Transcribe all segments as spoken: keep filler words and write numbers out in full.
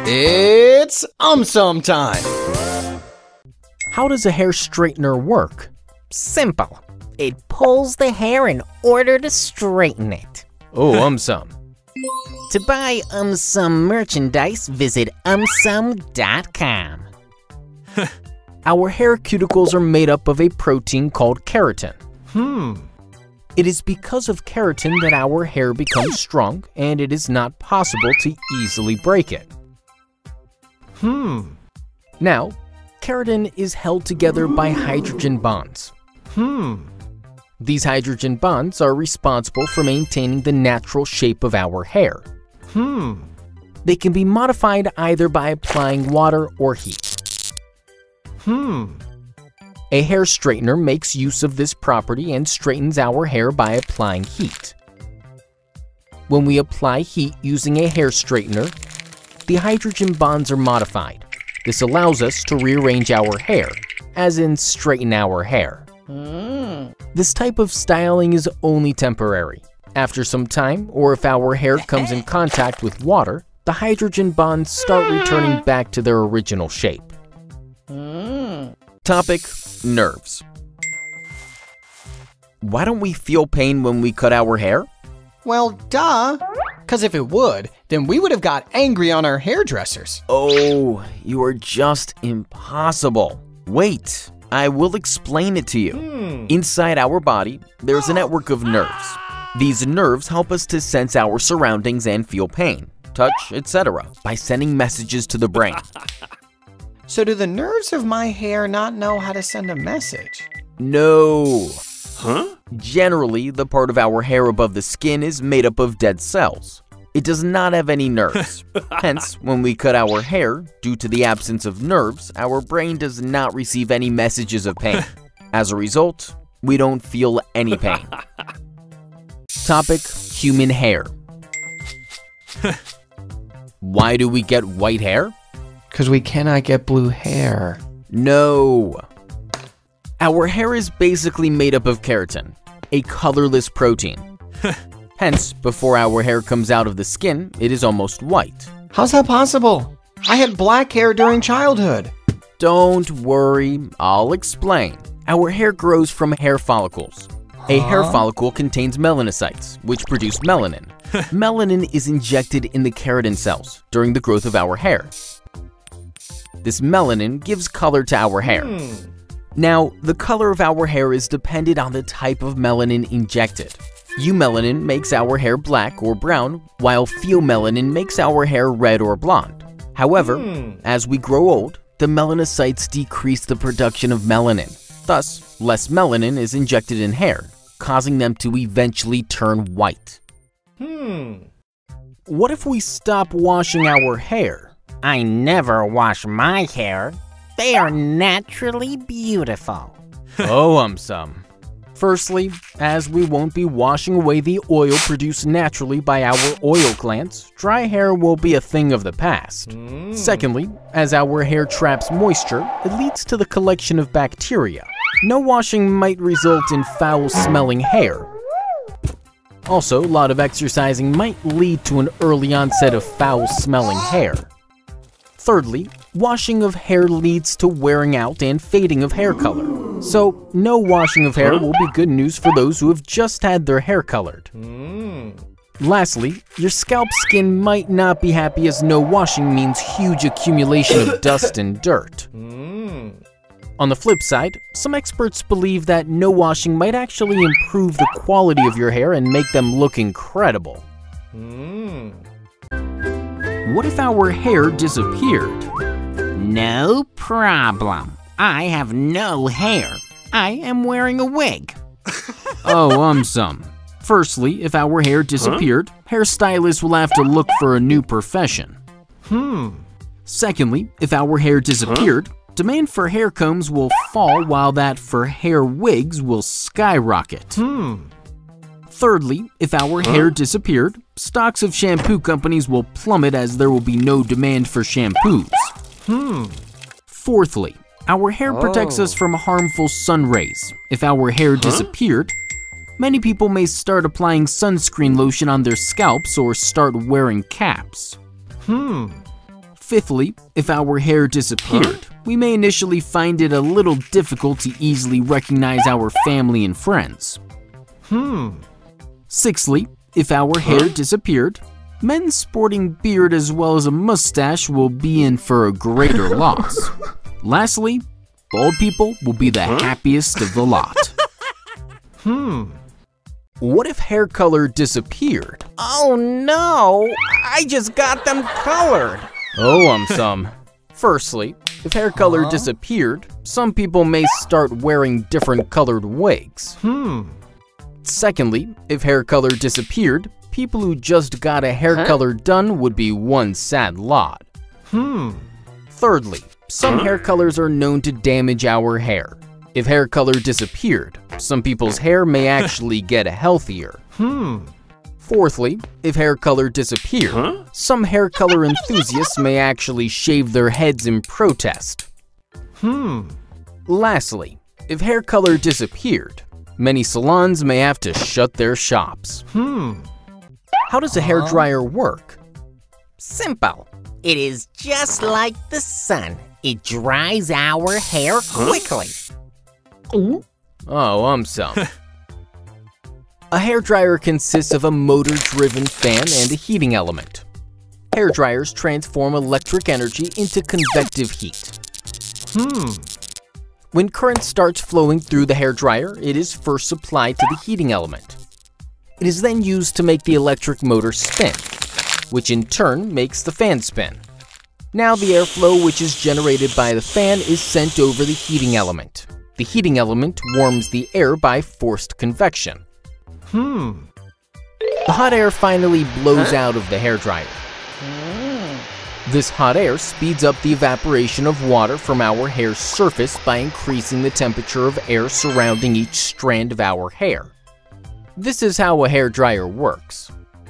It's AumSum time! How does a hair straightener work? Simple. It pulls the hair in order to straighten it. Oh, AumSum. To buy AumSum merchandise, visit um sum dot com. Our hair cuticles are made up of a protein called keratin. Hmm. It is because of keratin that our hair becomes strong, and it is not possible to easily break it. Hmm. Now, keratin is held together by hydrogen bonds. Hmm. These hydrogen bonds are responsible for maintaining the natural shape of our hair. Hmm. They can be modified either by applying water or heat. Hmm. A hair straightener makes use of this property and straightens our hair by applying heat. When we apply heat using a hair straightener, the hydrogen bonds are modified. This allows us to rearrange our hair, as in straighten our hair. Mm. This type of styling is only temporary. After some time, or if our hair comes in contact with water, the hydrogen bonds start returning back to their original shape. Mm. Topic: nerves. Why don't we feel pain when we cut our hair? Well, duh. Because if it would, then we would have got angry on our hairdressers. Oh, you are just impossible. Wait, I will explain it to you. Hmm. Inside our body, there's a network of nerves. These nerves help us to sense our surroundings and feel pain, touch, et cetera by sending messages to the brain. So do the nerves of my hair not know how to send a message? No. Huh? Generally, the part of our hair above the skin is made up of dead cells. It does not have any nerves. Hence, when we cut our hair, due to the absence of nerves, our brain does not receive any messages of pain. As a result, we don't feel any pain. Topic: human hair. Why do we get white hair? Because we cannot get blue hair. No. Our hair is basically made up of keratin, a colorless protein. Hence, before our hair comes out of the skin, it is almost white. How's that possible? I had black hair during childhood. Don't worry, I'll explain. Our hair grows from hair follicles. A hair Huh? follicle contains melanocytes, which produce melanin. Melanin is injected in the keratin cells during the growth of our hair. This melanin gives color to our hair. Hmm. Now, the color of our hair is dependent on the type of melanin injected. Eumelanin makes our hair black or brown, while pheomelanin makes our hair red or blonde. However, Hmm. as we grow old, the melanocytes decrease the production of melanin. Thus, less melanin is injected in hair, causing them to eventually turn white. Hmm. What if we stop washing our hair? I never wash my hair. They are naturally beautiful. Oh, AumSum. Firstly, as we won't be washing away the oil produced naturally by our oil glands, dry hair will be a thing of the past. Mm. Secondly, as our hair traps moisture, it leads to the collection of bacteria. No washing might result in foul-smelling hair. Also, a lot of exercising might lead to an early onset of foul-smelling hair. Thirdly, washing of hair leads to wearing out and fading of hair color. So, no washing of hair will be good news for those who have just had their hair colored. Mm. Lastly, your scalp skin might not be happy as no washing means huge accumulation of dust and dirt. Mm. On the flip side, some experts believe that no washing might actually improve the quality of your hair and make them look incredible. Mm. What if our hair disappeared? No problem. I have no hair. I am wearing a wig. Oh, AumSum. Firstly, if our hair disappeared, hairstylists will have to look for a new profession. Hmm. Secondly, if our hair disappeared, demand for hair combs will fall while that for hair wigs will skyrocket. Hmm. Thirdly, if our hair disappeared, stocks of shampoo companies will plummet as there will be no demand for shampoos. Hmm. Fourthly, our hair protects us Oh. from harmful sun rays. If our hair disappeared, many people may start applying sunscreen lotion on their scalps or start wearing caps. Hmm. Fifthly, if our hair disappeared, we may initially find it a little difficult to easily recognize our family and friends. Hmm. Sixthly, if our hair disappeared, men sporting beard as well as a mustache will be in for a greater loss. Lastly, bald people will be the happiest of the lot. Hmm. What if hair color disappeared? Oh no! I just got them colored! Oh, AumSum. Firstly, if hair color Huh? disappeared, some people may start wearing different colored wigs. Hmm. Secondly, if hair color disappeared, people who just got a hair Huh? color done would be one sad lot. Hmm. Thirdly, some hair colors are known to damage our hair. If hair color disappeared, some people's hair may actually get healthier. Hmm. Fourthly, if hair color disappeared, Huh? some hair color enthusiasts may actually shave their heads in protest. Hmm. Lastly, if hair color disappeared, many salons may have to shut their shops. Hmm. How does a hair dryer work? Simple. It is just like the sun. It dries our hair quickly. Oh, AumSum. A hair dryer consists of a motor-driven fan and a heating element. Hair dryers transform electric energy into convective heat. Hmm. When current starts flowing through the hair dryer, it is first supplied to the heating element. It is then used to make the electric motor spin, which in turn makes the fan spin. Now the airflow which is generated by the fan is sent over the heating element. The heating element warms the air by forced convection. Hmm. The hot air finally blows out of the hair dryer. This hot air speeds up the evaporation of water from our hair's surface by increasing the temperature of air surrounding each strand of our hair. This is how a hair dryer works.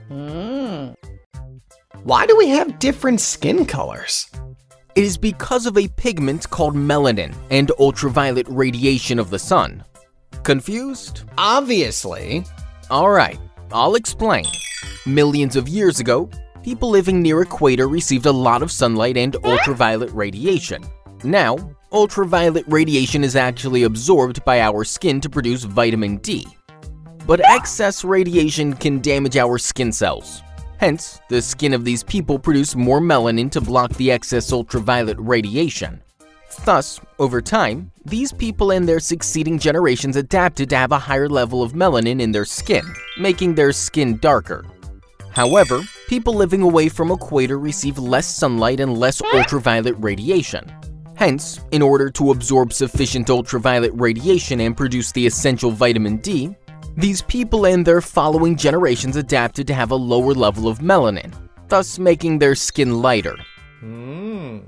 Why do we have different skin colors? It is because of a pigment called melanin and ultraviolet radiation of the sun. Confused? Obviously. Alright, I'll explain. Millions of years ago, people living near equator received a lot of sunlight and ultraviolet radiation. Now, ultraviolet radiation is actually absorbed by our skin to produce vitamin D. But excess radiation can damage our skin cells. Hence, the skin of these people produce more melanin to block the excess ultraviolet radiation. Thus, over time, these people and their succeeding generations adapted to have a higher level of melanin in their skin, making their skin darker. However, people living away from equator receive less sunlight and less ultraviolet radiation. Hence, in order to absorb sufficient ultraviolet radiation and produce the essential vitamin D, these people and their following generations adapted to have a lower level of melanin, thus making their skin lighter. Hmm.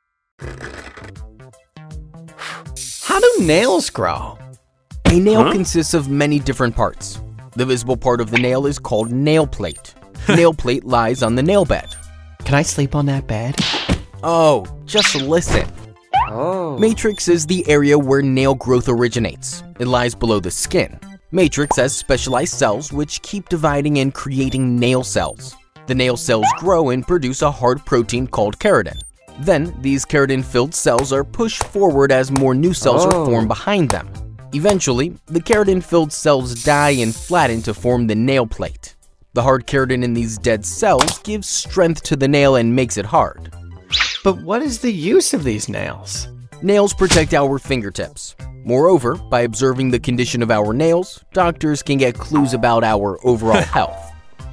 How do nails grow? A nail Huh? consists of many different parts. The visible part of the nail is called nail plate. Nail plate lies on the nail bed. Can I sleep on that bed? Oh, just listen. Oh. Matrix is the area where nail growth originates. It lies below the skin. Matrix has specialized cells which keep dividing and creating nail cells. The nail cells grow and produce a hard protein called keratin. Then, these keratin-filled cells are pushed forward as more new cells Oh. are formed behind them. Eventually, the keratin-filled cells die and flatten to form the nail plate. The hard keratin in these dead cells gives strength to the nail and makes it hard. But what is the use of these nails? Nails protect our fingertips. Moreover, by observing the condition of our nails, doctors can get clues about our overall health.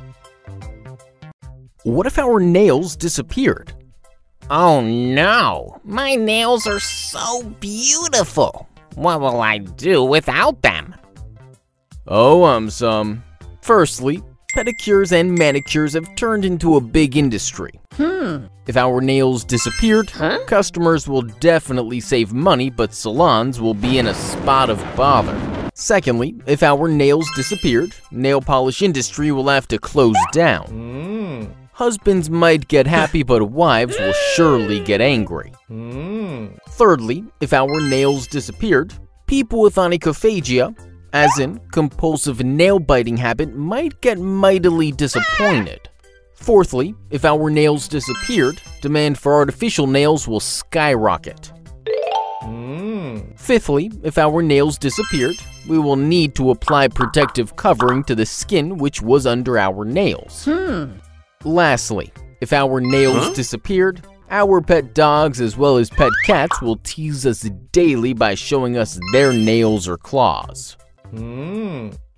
What if our nails disappeared? Oh no! My nails are so beautiful! What will I do without them? Oh, AumSum. Firstly, pedicures and manicures have turned into a big industry. Hmm. If our nails disappeared, Huh? customers will definitely save money, but salons will be in a spot of bother. Secondly, if our nails disappeared, nail polish industry will have to close down. Hmm. Husbands might get happy, but wives will surely get angry. Hmm. Thirdly, if our nails disappeared, people with onychophagia, as in compulsive nail biting habit, might get mightily disappointed. Fourthly, if our nails disappeared, demand for artificial nails will skyrocket. Mm. Fifthly, if our nails disappeared, we will need to apply protective covering to the skin which was under our nails. Hmm. Lastly, if our nails Huh? disappeared, our pet dogs as well as pet cats will tease us daily by showing us their nails or claws. Mm.